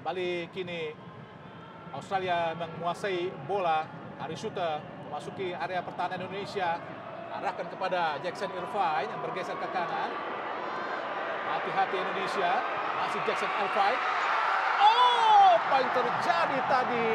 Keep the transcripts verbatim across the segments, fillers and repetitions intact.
Kembali kini Australia menguasai bola. Ari Suter memasuki area pertahanan Indonesia. Arahkan kepada Jackson Irvine yang bergeser ke kanan. Hati-hati Indonesia. Masih Jackson Irvine. Oh, apa yang terjadi tadi?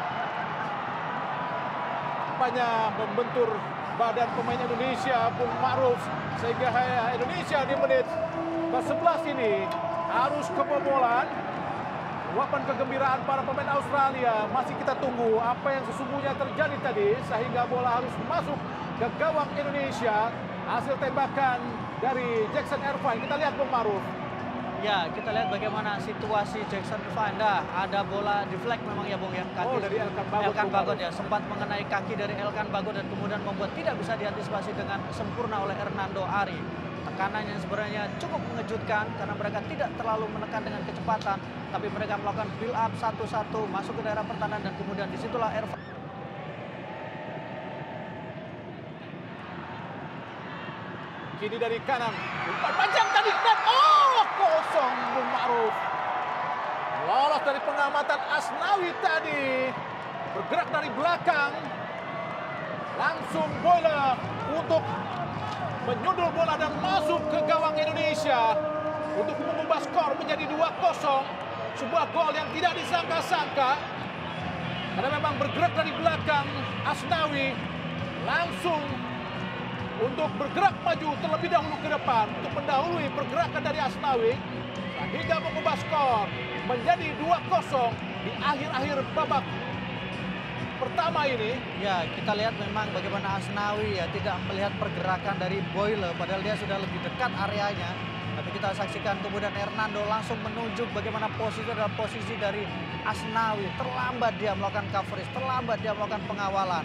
Banyak membentur badan pemain Indonesia, Bung Ma'ruf. Sehingga Indonesia di menit ke sebelas ini harus kebobolan. Luapan kegembiraan para pemain Australia. Masih kita tunggu apa yang sesungguhnya terjadi tadi. Sehingga bola harus masuk ke gawang Indonesia. Hasil tembakan dari Jackson Irvine. Kita lihat Bung Ma'ruf. Ya, kita lihat bagaimana situasi Jackson Irvine. Dah, ada bola deflect memang ya Bung ya. Kaki Oh, dari Elkan Bagot. Elkan Bagot ya. Sempat mengenai kaki dari Elkan Bagot dan kemudian membuat tidak bisa diantisipasi dengan sempurna oleh Hernando Ari. Tekanan yang sebenarnya cukup mengejutkan karena mereka tidak terlalu menekan dengan kecepatan. Tapi mereka melakukan build up satu-satu masuk ke daerah pertahanan dan kemudian disitulah Irvine. Kini dari kanan. Umpan panjang tadi. Dan oh, kosong Bung Ma'ruf. Lolos dari pengamatan Asnawi tadi. Bergerak dari belakang. Langsung bola untuk menyundul bola dan masuk ke gawang Indonesia. Untuk mengubah skor menjadi dua kosong. Sebuah gol yang tidak disangka-sangka. Karena memang bergerak dari belakang Asnawi. Langsung untuk bergerak maju terlebih dahulu ke depan. Untuk mendahului pergerakan dari Asnawi. Sehingga mengubah skor menjadi dua kosong di akhir-akhir babak pertama ini. Ya, kita lihat memang bagaimana Asnawi ya tidak melihat pergerakan dari Boyle. Padahal dia sudah lebih dekat areanya. Tapi kita saksikan kemudian Hernando langsung menunjuk bagaimana posisi adalah posisi dari Asnawi. Terlambat dia melakukan coverage, terlambat dia melakukan pengawalan.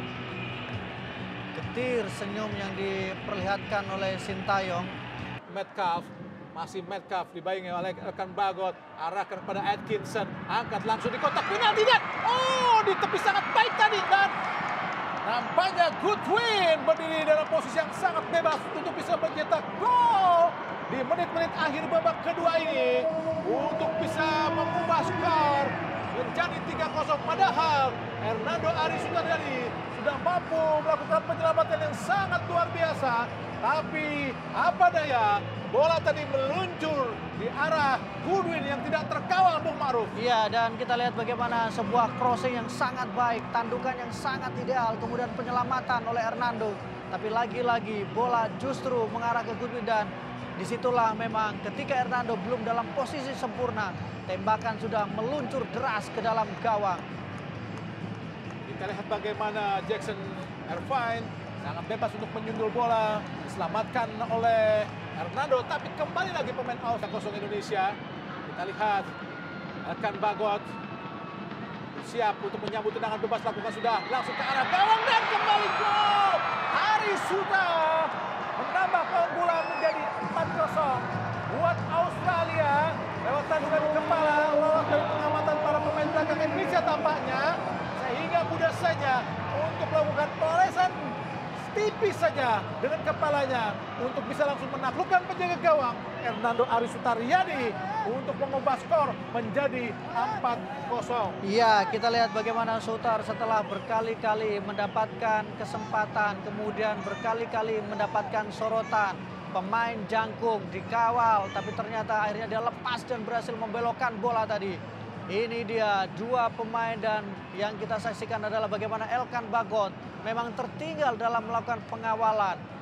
Getir senyum yang diperlihatkan oleh Sintayong. Metcalf, masih Metcalf dibayangi oleh Elkan Bagot. Arahkan kepada Atkinson, angkat langsung di kotak penalti dan oh, di tepi sangat baik tadi. Dan nampaknya Goodwin berdiri dalam posisi yang sangat bebas untuk bisa mencetak gol di menit-menit akhir babak kedua ini untuk bisa mengubah skor menjadi tiga kosong. Padahal Hernando Ari Suter sudah mampu melakukan penyelamatan yang sangat luar biasa. Tapi apa daya, bola tadi meluncur di arah Goodwin yang tidak terkawal Bung Ma'ruf. Iya, dan kita lihat bagaimana sebuah crossing yang sangat baik, tandukan yang sangat ideal, kemudian penyelamatan oleh Hernando. Tapi lagi-lagi bola justru mengarah ke Goodwin dan disitulah memang ketika Hernando belum dalam posisi sempurna, tembakan sudah meluncur deras ke dalam gawang. Kita lihat bagaimana Jackson Irvine sangat bebas untuk menyundul bola, diselamatkan oleh Hernando, tapi kembali lagi pemain Aus kosong Indonesia. Kita lihat Elkan Bagot siap untuk menyambut tendangan bebas, lakukan sudah langsung ke arah gawang dan kembali gol. Ari Suter menambah keunggulan menjadi empat kosong buat Australia lewat tandukan kepala, lolos dari pengamatan para pemain belakang Indonesia tampaknya, sehingga mudah saja untuk melakukan perolesan tipis saja dengan kepalanya untuk bisa langsung menaklukkan penjaga gawang Hernando Ari Sutaryadi untuk mengubah skor menjadi empat kosong. Iya, kita lihat bagaimana Suter setelah berkali-kali mendapatkan kesempatan, kemudian berkali-kali mendapatkan sorotan, pemain jangkung dikawal, tapi ternyata akhirnya dia lepas dan berhasil membelokkan bola tadi. Ini dia dua pemain dan yang kita saksikan adalah bagaimana Elkan Bagot memang tertinggal dalam melakukan pengawalan.